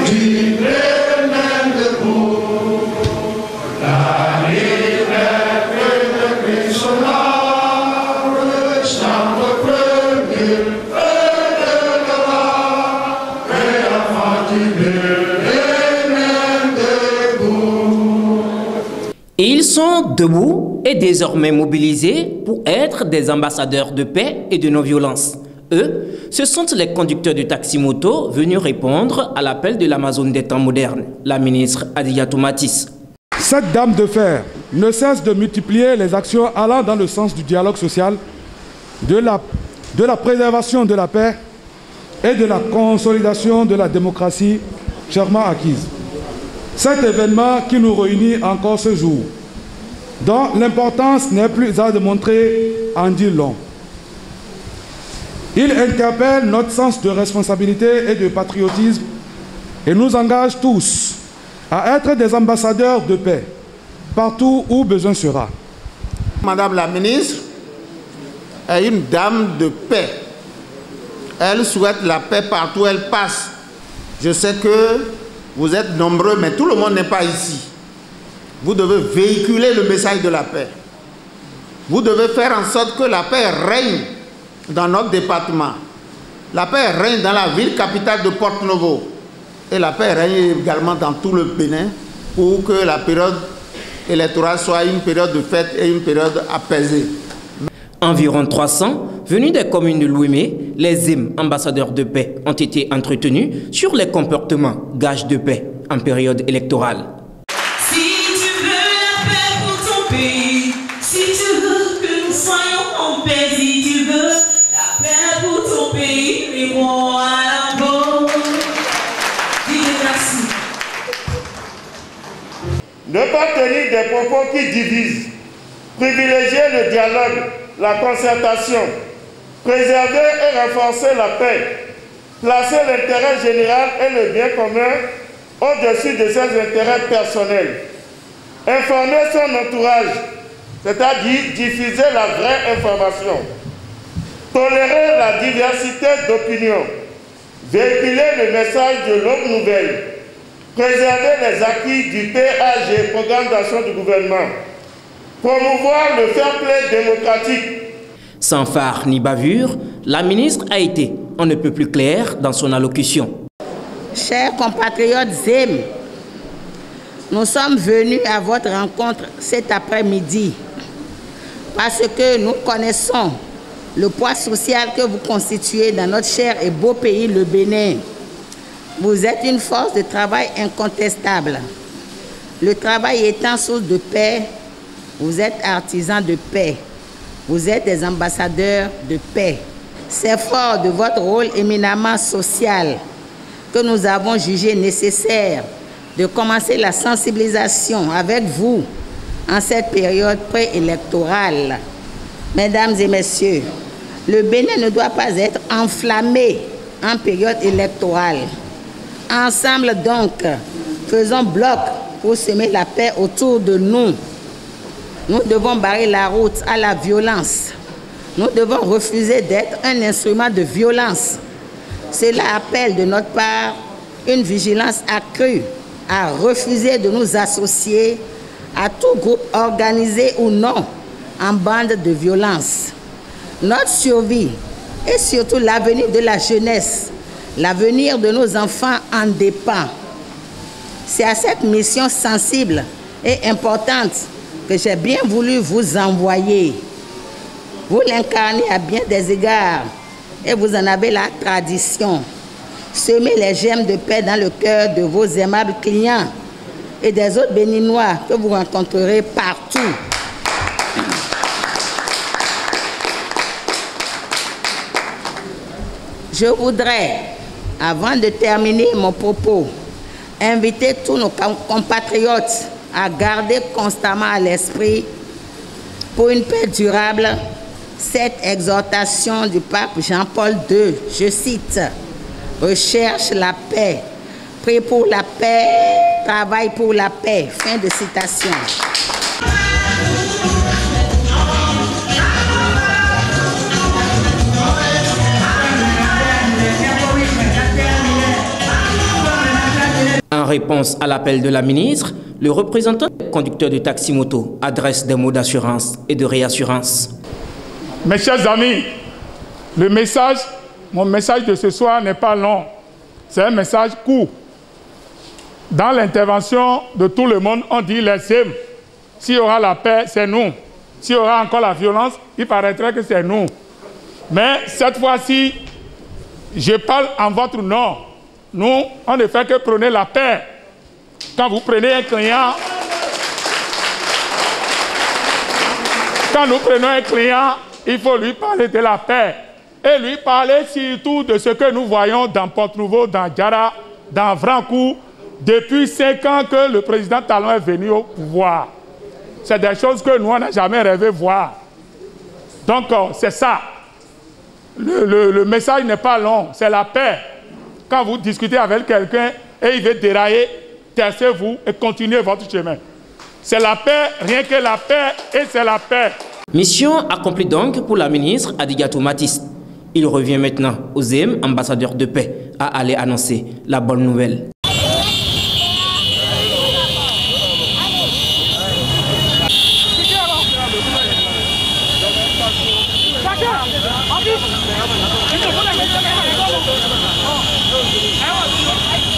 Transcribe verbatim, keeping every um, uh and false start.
Ils sont debout et désormais mobilisés pour être des ambassadeurs de paix et de non-violence. Eux, ce sont les conducteurs de taxi-moto venus répondre à l'appel de l'Amazone des temps modernes, la ministre Adiatou Matisse. Cette dame de fer ne cesse de multiplier les actions allant dans le sens du dialogue social, de la, de la préservation de la paix et de la consolidation de la démocratie chèrement acquise. Cet événement qui nous réunit encore ce jour, dont l'importance n'est plus à démontrer en dit long. Il interpelle notre sens de responsabilité et de patriotisme et nous engage tous à être des ambassadeurs de paix, partout où besoin sera. Madame la ministre est une dame de paix. Elle souhaite la paix partout où elle passe. Je sais que vous êtes nombreux, mais tout le monde n'est pas ici. Vous devez véhiculer le message de la paix. Vous devez faire en sorte que la paix règne dans notre département. La paix règne dans la ville capitale de Porto-Novo. Et la paix règne également dans tout le Bénin pour que la période électorale soit une période de fête et une période apaisée. Environ trois cents, venus des communes de Louémé, les I M, ambassadeurs de paix, ont été entretenus sur les comportements gages de paix en période électorale. Si tu veux la paix pour ton pays, si tu veux que nous soyons en paix, si tu veux la paix pour ton pays, et moi à la bonne, dis merci. Ne pas tenir des propos qui divisent, privilégier le dialogue, la concertation, préserver et renforcer la paix, placer l'intérêt général et le bien commun au-dessus de ses intérêts personnels, informer son entourage, c'est-à-dire diffuser la vraie information, tolérer la diversité d'opinions, véhiculer le message de l'aube nouvelle, préserver les acquis du P A G, Programme d'action du gouvernement, promouvoir le fair play démocratique. Sans phare ni bavure, la ministre a été, on ne peut plus clair dans son allocution. Chers compatriotes Z I M, nous sommes venus à votre rencontre cet après-midi parce que nous connaissons le poids social que vous constituez dans notre cher et beau pays, le Bénin. Vous êtes une force de travail incontestable. Le travail étant source de paix, vous êtes artisans de paix. Vous êtes des ambassadeurs de paix. C'est fort de votre rôle éminemment social que nous avons jugé nécessaire de commencer la sensibilisation avec vous en cette période préélectorale. Mesdames et messieurs, le Bénin ne doit pas être enflammé en période électorale. Ensemble donc, faisons bloc pour semer la paix autour de nous. Nous devons barrer la route à la violence. Nous devons refuser d'être un instrument de violence. Cela appelle de notre part une vigilance accrue à refuser de nous associer à tout groupe organisé ou non en bande de violence. Notre survie et surtout l'avenir de la jeunesse, l'avenir de nos enfants en dépend. C'est à cette mission sensible et importante que j'ai bien voulu vous envoyer. Vous l'incarnez à bien des égards et vous en avez la tradition. Semez les gemmes de paix dans le cœur de vos aimables clients et des autres Béninois que vous rencontrerez partout. Je voudrais, avant de terminer mon propos, inviter tous nos compatriotes à garder constamment à l'esprit, pour une paix durable, cette exhortation du pape Jean-Paul deux, je cite, « Recherche la paix, prie pour la paix, travaille pour la paix ». Fin de citation. réponse à l'appel de la ministre, le représentant des conducteurs de taxi-moto adresse des mots d'assurance et de réassurance. Mes chers amis, le message, mon message de ce soir n'est pas long. C'est un message court. Dans l'intervention de tout le monde, on dit les zèmes. S'il y aura la paix, c'est nous. S'il y aura encore la violence, il paraîtrait que c'est nous. Mais cette fois-ci, je parle en votre nom. Nous, on ne fait que prôner la paix. Quand vous prenez un client, quand nous prenons un client, il faut lui parler de la paix. Et lui parler surtout de ce que nous voyons dans Port-Nouveau, dans Djara, dans Vrancourt, depuis cinq ans que le président Talon est venu au pouvoir. C'est des choses que nous, on n'a jamais rêvé voir. Donc, c'est ça. Le, le, le message n'est pas long, c'est la paix. Quand vous discutez avec quelqu'un et il veut dérailler, taisez-vous et continuez votre chemin. C'est la paix, rien que la paix, et c'est la paix. Mission accomplie donc pour la ministre Adigatou Matisse. Il revient maintenant aux zèmes, ambassadeurs de paix, à aller annoncer la bonne nouvelle. Thank you.